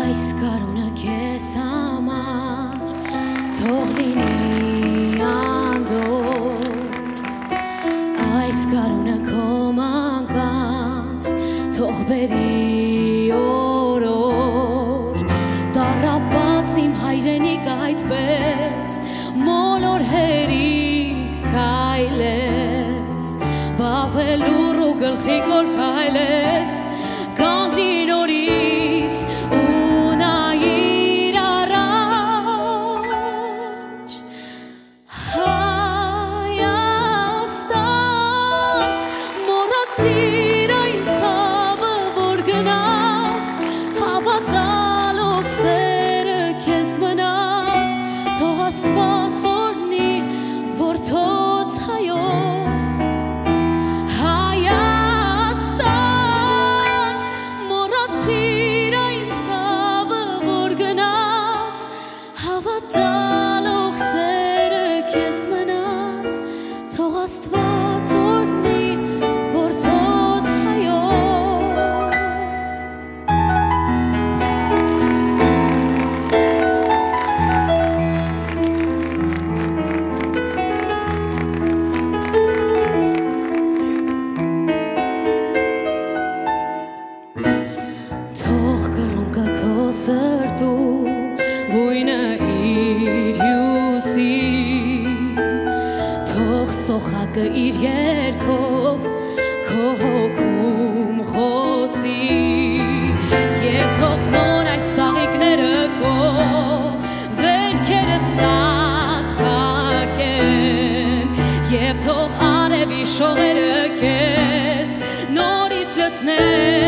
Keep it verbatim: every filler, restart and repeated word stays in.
այս կարունը քեզ համար թող լինի անդոր այս կարունը քո մանկանց թող բերի օրոր դառապած իմ հայրենիք այդպես մոլոր հերիք քայլես բավելուր ու գլխի կոր քայլես կանգնի նորից ու նայիր առաջ Հայաստան մոռացիր այն ցավը որ գնաց հավատալ օքսերը քեզ մնաց թող Աստված օրհնի որդոց հայոց Հայաստան մոռացիր այն ցավը որ գնաց հավատալ օքսերը քեզ մնաց թող Աստված օրհնի որդոց հայոց Թող կռունկը քո սրտում բույնը իր հյուսի Թող սոխակը իր երգով քո հոգում խոսի Եվ թող նոր այս ծաղիկները քո վերքերդ տակ փակեն Եվ թող արևի շողերը քեզ նորից լցնեն